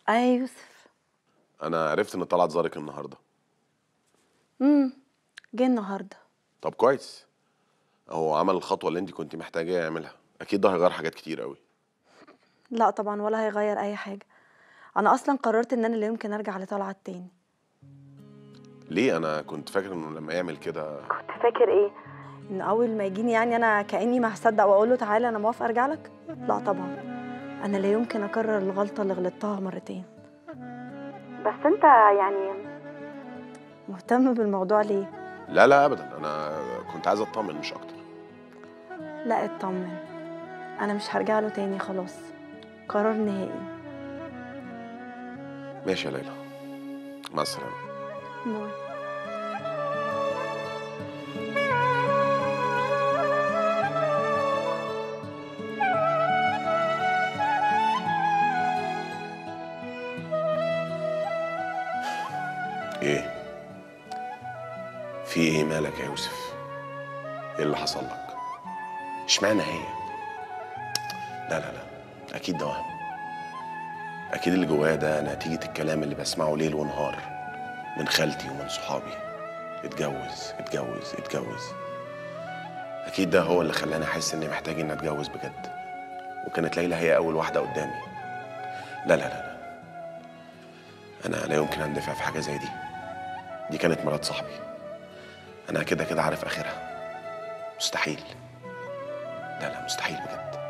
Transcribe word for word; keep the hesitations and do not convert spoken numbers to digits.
ايه يوسف. انا عرفت ان طلعت زارك النهارده. امم جه النهارده. طب كويس. هو عمل الخطوه اللي انت كنت محتاجاه يعملها، اكيد ده هيغير حاجات كتير قوي. لا طبعا، ولا هيغير اي حاجه. انا اصلا قررت ان انا لا يمكن ارجع لطلعت تاني. ليه؟ انا كنت فاكر انه لما يعمل كده. كنت فاكر ايه؟ ان اول ما يجيني يعني انا كاني ما هصدق واقول له تعالى انا موافقه ارجع لك. لا طبعا، انا لا يمكن اكرر الغلطه اللي غلطتها مرتين. بس انت يعني مهتم بالموضوع ليه؟ لا لا ابدا، انا كنت عايز اطمن مش اكتر. لا اطمن، انا مش هرجع له تاني خلاص، قرار نهائي. ماشي يا ليلى، مع السلامه. باي. ايه؟ في ايه؟ مالك يا يوسف؟ ايه اللي حصل لك؟ اشمعنى هي؟ لا لا لا، اكيد ده وهم. اكيد اللي جوايا ده نتيجه الكلام اللي بسمعه ليل ونهار من خالتي ومن صحابي. اتجوز اتجوز اتجوز. اكيد ده هو اللي خلاني احس اني محتاج اني اتجوز بجد، وكانت ليلى هي اول واحده قدامي. لا لا لا لا، انا لا يمكن اندفع في حاجه زي دي. دي كانت مرات صاحبي، انا كده كده عارف اخرها. مستحيل. لا لا، مستحيل بجد.